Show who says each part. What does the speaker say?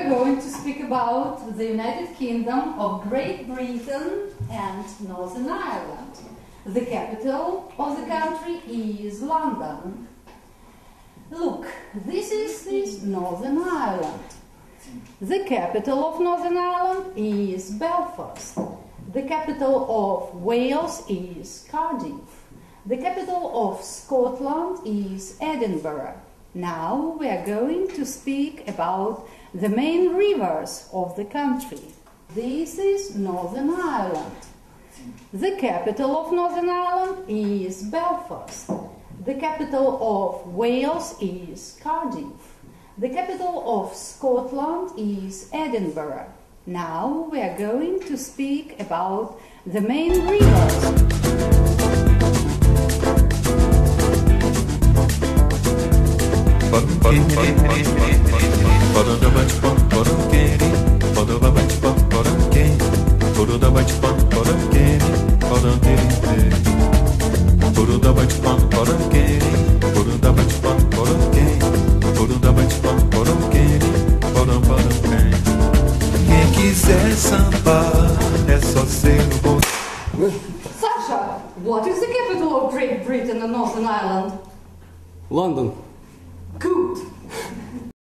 Speaker 1: are going to speak about the United Kingdom of Great Britain and Northern Ireland. The capital of the country is London. Look, this is Northern Ireland. The capital of Northern Ireland is Belfast. The capital of Wales is Cardiff. The capital of Scotland is Edinburgh. Now we are going to speak about the main rivers of the country. This is Northern Ireland. The capital of Northern Ireland is Belfast. The capital of Wales is Cardiff. The capital of Scotland is Edinburgh. Now we are going to speak about the main rivers.
Speaker 2: Quem quiser sambar é só ser no bom.
Speaker 1: Sasha, what is the capital of Great Britain and Northern Ireland?
Speaker 3: London.
Speaker 1: Good.